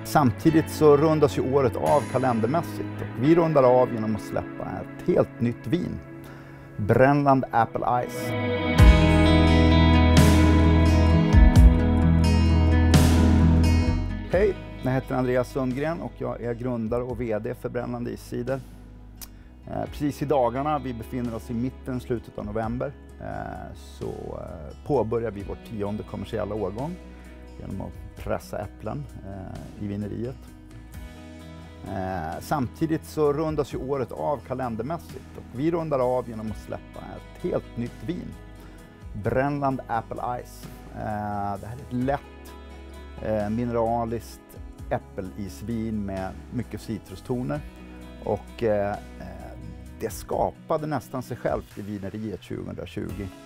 Samtidigt så rundas ju året av kalendermässigt och vi rundar av genom att släppa ett helt nytt vin. Brännland Apple Ice. Hej, jag heter Andreas Sundgren och jag är grundare och vd för Brännland Iscider. Precis i dagarna, vi befinner oss i mitten, slutet av november, så påbörjar vi vår 10:e kommersiella årgång genom att pressa äpplen i vineriet. Samtidigt så rundas ju året av kalendermässigt och vi rundar av genom att släppa ett helt nytt vin. Brännland Apple Ice. Det här är ett lätt mineraliskt äppelisvin med mycket citrustoner och det skapade nästan sig självt i vineriet 2020.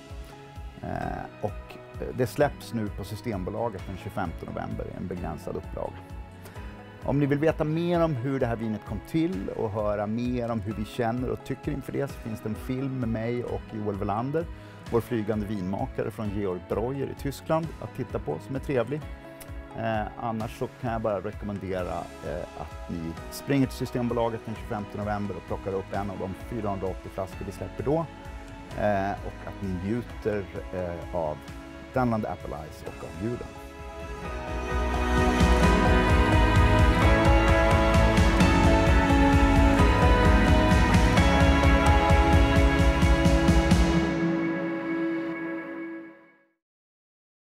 Och det släpps nu på Systembolaget den 25 november i en begränsad upplaga. Om ni vill veta mer om hur det här vinet kom till och höra mer om hur vi känner och tycker inför det, så finns det en film med mig och Joel Welander, vår flygande vinmakare från Georg Breuer i Tyskland, att titta på, som är trevlig. Annars så kan jag bara rekommendera att ni springer till Systembolaget den 25 november och plockar upp en av de 480 flaskor vi släpper då. Och att ni njuter av Brännland Apple Ice och av julen.